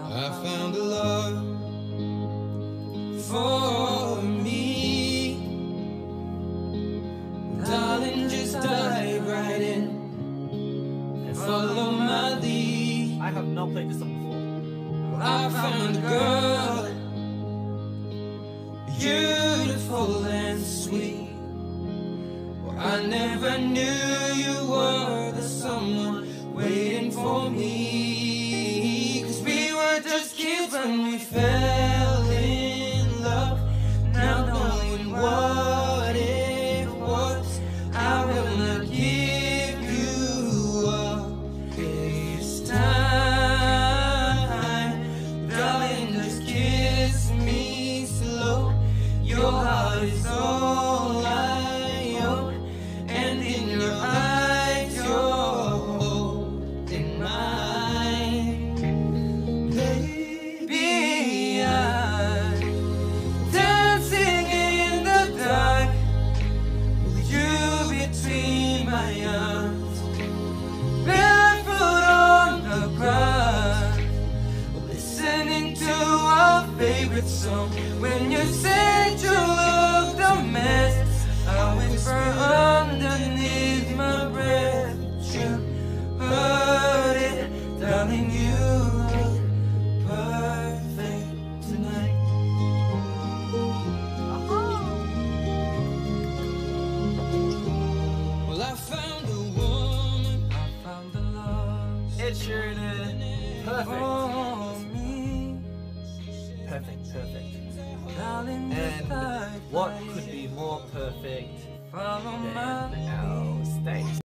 I found a love for me. Darling, just dive right in and follow my lead. I have not played this song before. I found a girl, beautiful and sweet. Well, I never knew you were the someone waiting for me. 'Cause we were just kids when we fell in love. Now knowing what it was, I will not give you up this time. Darling, just kiss me slow. Your heart is all I own, and in your eyes you're holding mine. Baby, I'm dancing in the dark with you between my arms, barefoot on the grass, listening to our favorite song. When you said you looked a mess, I whisper underneath my breath, but you heard it. Darling, you look perfect tonight. Well, I found a woman, I found a love. It's sheeran. Perfect. For me. Perfect. Darling, And just dive what right could be more perfect follow than my our stage?